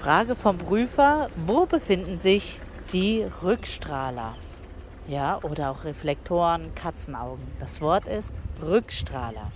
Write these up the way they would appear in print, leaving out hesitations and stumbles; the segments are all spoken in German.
Frage vom Prüfer: Wo befinden sich die Rückstrahler? Ja, oder auch Reflektoren, Katzenaugen. Das Wort ist Rückstrahler.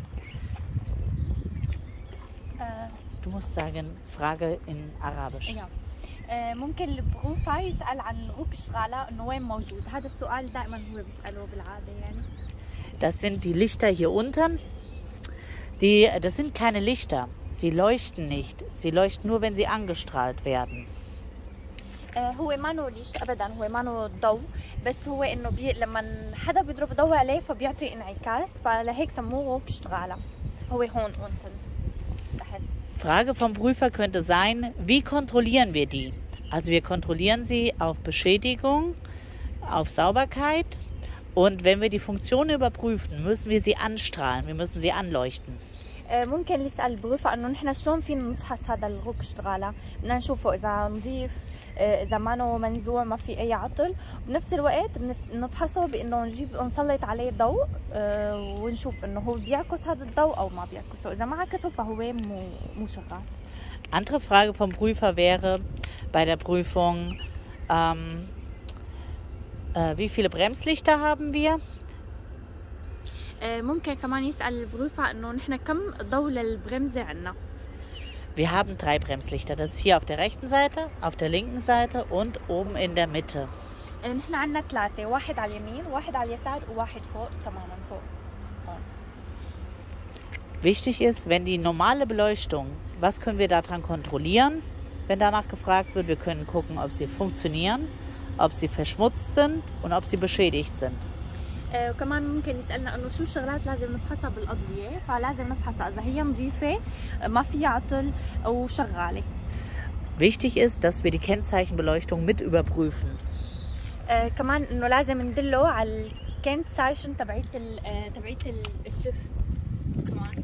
Du musst sagen, Frage in Arabisch. Ja. ممكن البروفا يسأل عن الركشغالة إنه وين موجود. هذا السؤال دائما هو بيسأله بالعادة يعني. Das sind die Lichter hier unten. Das sind keine Lichter. Sie leuchten nicht. Sie leuchten nur, wenn sie angestrahlt werden. هو ما له ليش أبدا، هو ما له ضوء، بس هو إنه لما حدا بيضرب ضوء عليه فبيعطي انعكاس، فلهيك سموه ركشغالة. هو هون unten تحت. Frage vom Prüfer könnte sein: Wie kontrollieren wir die? Also wir kontrollieren sie auf Beschädigung, auf Sauberkeit, und wenn wir die Funktion überprüfen, müssen wir sie anstrahlen, wir müssen sie anleuchten. ممكن نسأل البروفة إنه نحن شلون فينا نفحص هذا الركشغالة؟ بدنا نشوفه إذا نظيف، إذا ما منزوع، ما في أي عطل، وبنفس الوقت بنفحصه بإنه نسلط عليه ضوء ونشوف إنه هو بيعكس هذا الضوء أو ما بيعكسه، إذا ما عكسه فهو مو شغال. Andere Frage vom Prüfer wäre bei der Prüfung: Wie viele Bremslichter haben wir? ممكن كمان يسأل البروفة إنه نحن كم ضوء للبرمزة عنا. Wir haben 3 Bremslichter. Das ist hier auf der rechten Seite, auf der linken Seite und oben in der Mitte. نحن عنا 3، واحد على اليمين، واحد على اليسار وواحد فوق تماما فوق. Wichtig ist, wenn die normale Beleuchtung, was können wir daran kontrollieren? Wenn danach gefragt wird, wir können gucken, ob sie funktionieren, ob sie verschmutzt sind und ob sie beschädigt sind. وكمان ممكن يسألنا إنه شو الشغلات لازم نفحصها بالأضوية، فلازم نفحصها إذا هي نظيفة، ما في عطل أو شغالة. Wichtig ist, dass wir die Kennzeichenbeleuchtung mit überprüfen. كمان إنه لازم ندله على الكنتسايشن تبعيت التف كمان.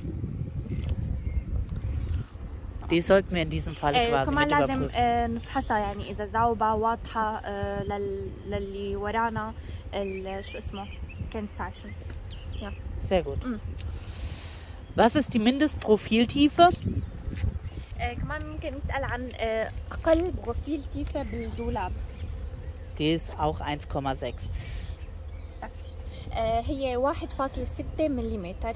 Die sollten wir in diesem Fall quasi كمان mit لازم überprüfen. نفحصها يعني إذا زاوبة واضحة للي ورانا شو اسمه كنتسايشن. Ja. Sehr gut. Was ist die Mindestprofiltiefe? كمان ممكن يسأل عن أقل بروفيل تيفا بالدولاب. Die ist auch 1,6. هي 1.6 ملم.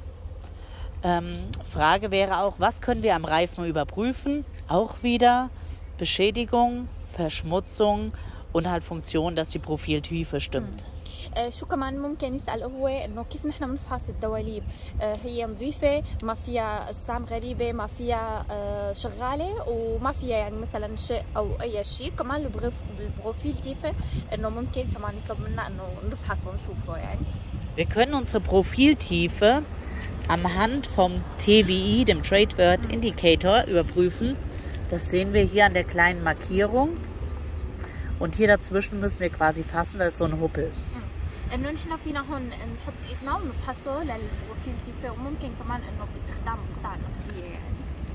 Frage wäre auch: Was können wir am Reifen überprüfen? Auch wieder Beschädigung, Verschmutzung und halt Funktion, dass die Profiltiefe stimmt. شو كمان ممكن يسأل هو إنه كيف نحن بنفحص الدواليب؟ هي نظيفة، ما فيها أجسام غريبة، ما فيها شغالة، وما فيها يعني مثلا شيء أو أي شيء. كمان البروفيل تيفا إنه ممكن كمان يطلب منا إنه نفحصه ونشوفه يعني. Wir können unsere Profiltiefe anhand vom TWI, dem Trade Word Indicator, überprüfen. Das sehen wir hier an der kleinen Markierung. Und hier dazwischen müssen wir quasi fassen, da ist so ein Huppel. إنه نحن فينا هون نحط إيدنا ونفحصه للبروفيل تيفا، وممكن كمان إنه باستخدام القطع النقدية يعني.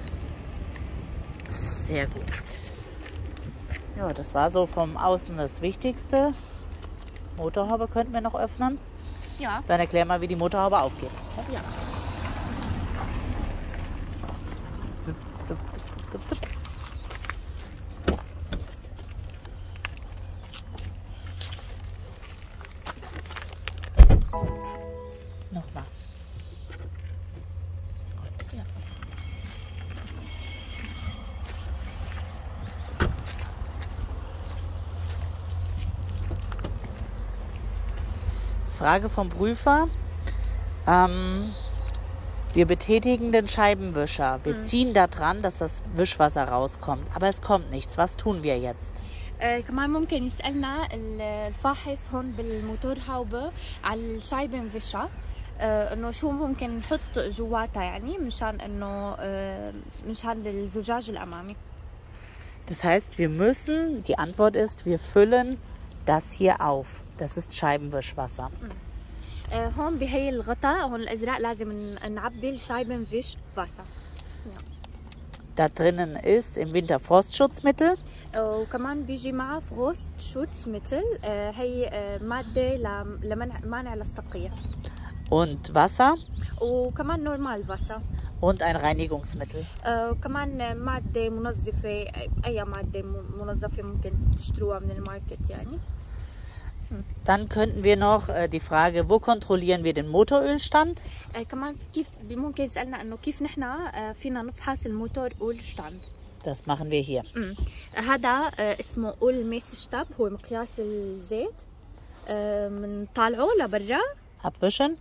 Sehr gut. Ja, das war so vom Außen das Wichtigste. Motorhaube könnten wir noch öffnen. Ja. Dann erklär mal, wie die Motorhaube aufgeht. Ja. Nochmal. Gut. Ja. Frage vom Prüfer: Wir betätigen den Scheibenwischer. Wir ziehen da dran, dass das Wischwasser rauskommt. Aber es kommt nichts. Was tun wir jetzt? كمان ممكن يسألنا الفاحص هون بالموتور هاوبة على الشايبن فيشا، انه شو ممكن نحط جواتها يعني مشان انه مشان الزجاج الامامي. Das heißt, wir müssen, die Antwort ist, wir füllen das hier auf. Das ist Scheibenwischwasser. هون بهي الغطاء هون الازرق لازم نعبي الشايبن فيش فاسا. Da drinnen ist im Winter Frostschutzmittel. وكمان بيجي معها فروست شوتسميتل، هي مادة لمنع السقية. Und Wasser. وكمان نورمال فاسا. Und ein Reinigungsmittel. وكمان مادة منظفة، أي مادة منظفة ممكن تشتروها من الماركت يعني. Dann könnten wir noch die Frage, wo kontrollieren wir den Motorölstand? كمان كيف ممكن يسألنا إنه كيف نحن فينا نفحص الموتور أول stand. Das machen wir hier. هذا اسمه أول ميسشتاب، هو مقياس الزيت. بنطالعه لبرا. Abwischen.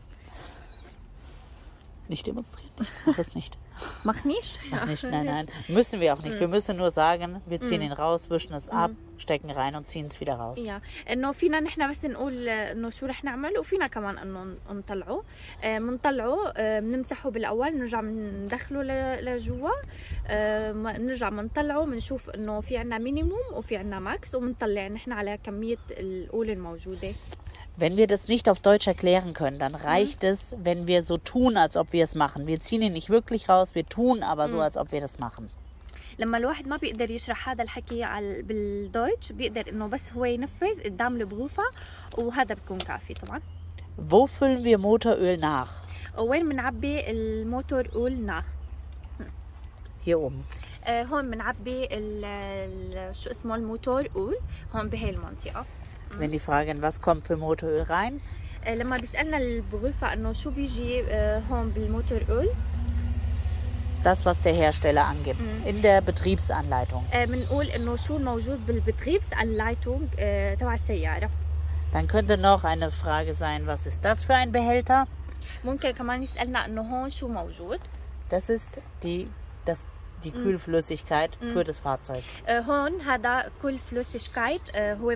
Nicht demonstrieren. Mach es nicht. Mach nicht? Mach nicht, nein. Müssen wir auch nicht. Wir müssen nur sagen, wir ziehen ihn raus, wischen es ab, stecken rein und ziehen es wieder raus. Ja, إنه فينا نحن بس نقول إنه شو رح نعمل، وفينا كمان إنه نطلعه. بنطلعه بنمسحه بالأول، نرجع ندخله لجوا، نرجع بنطلعه، بنشوف إنه في عنا مينيموم وفي عنا ماكس، وبنطلع نحن على كمية الأول الموجودة. Wenn wir das nicht auf Deutsch erklären können, dann reicht es, wenn wir so tun, als ob wir es machen. Wir ziehen ihn nicht wirklich raus, wir tun aber so, als ob wir das machen. لما الواحد ما بيقدر يشرح هذا الحكي بالدويتش، بيقدر انه بس هو ينفذ قدام البروفة، وهذا بيكون كافي طبعا. Wo füllen wir Motoröl nach? وين بنعبي الموتور أول nach؟ Hier oben. هون بنعبي شو اسمه الموتور أول، هون بهي المنطقة. Wenn die fragen, was kommt für Motoröl rein? لما بيسألنا الغرفة إنه شو بيجي هون بالموتور أول. Das, was der Hersteller angibt, in der Betriebsanleitung. بنقول إنه شو الموجود بالبتريبsanleitung تبع السيارة. Dann könnte noch eine Frage sein, was ist das für ein Behälter? ممكن كمان يسألنا إنه هون شو موجود. Das ist die Kühlflüssigkeit für das Fahrzeug. هون هذا Kühlflüssigkeit هو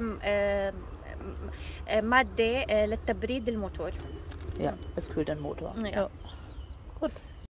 مادة للتبريد الموتور. Ja, es kühlt den Motor. Ja. Gut.